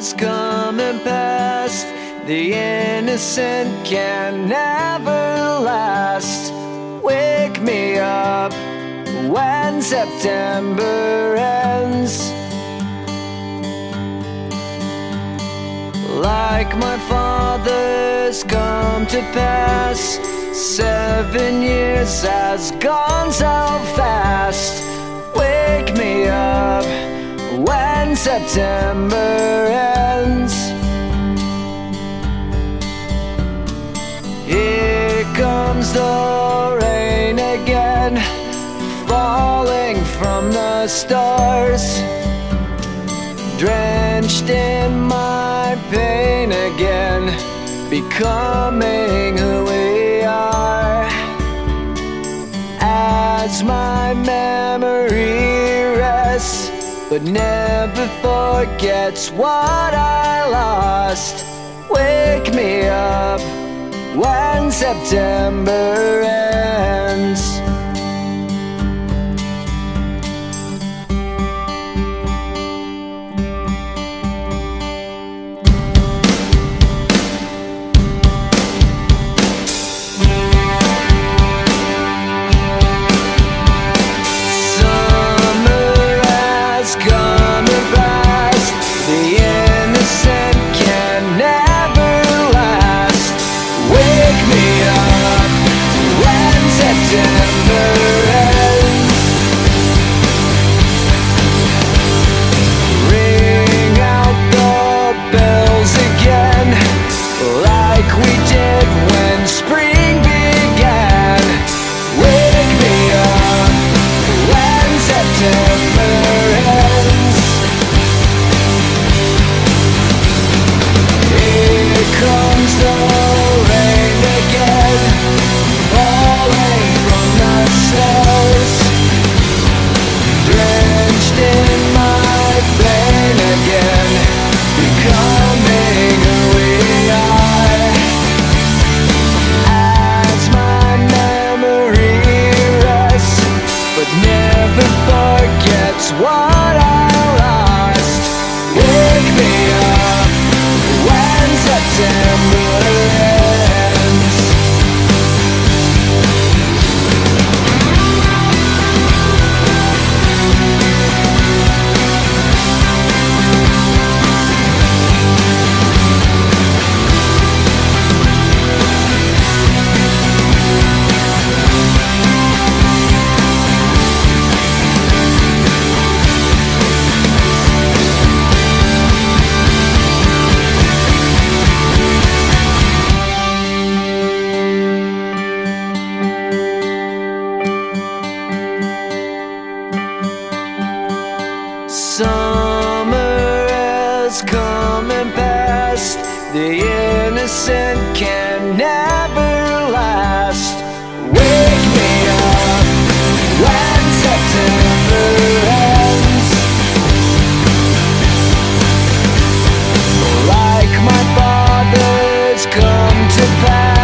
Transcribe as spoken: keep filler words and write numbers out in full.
has come and passed. The innocent can never last. Wake me up when September ends. Like my father's come to pass, seven years has gone so fast. Wake me up when September ends. Here comes the rain again, falling from the stars, drenched in my pain again, becoming who we are. As my memory rests, but never forgets what I lost. Wake me up when September ends. What I lost. Wake me up when September ends. Summer has come and passed. The innocent can never last. Wake me up when September ends. Like my father's come to pass,